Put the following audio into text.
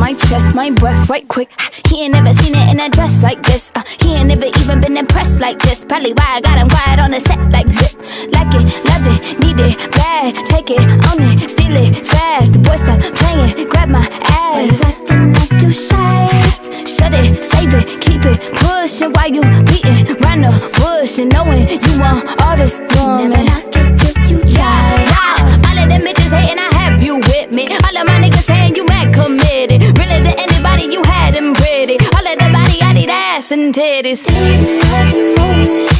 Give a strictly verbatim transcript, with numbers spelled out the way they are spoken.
my chest, my breath right quick. He ain't never seen it in a dress like this. uh, He ain't never even been impressed like this. Probably why I got him quiet on the set like zip. Like it, love it, need it, bad. Take it, own it, steal it, fast. The boy stop playing, grab my ass. You acting like you shy. Shut it, save it, keep it pushing. While you beating round the bush and knowing you want all this woman. Never knock it till you try. Yeah, all of them bitches hating, I have you with me. All of my niggas saying you mad committed. Really to anybody, you had them pretty. All of the body, I need ass and titties. Late nights and morning.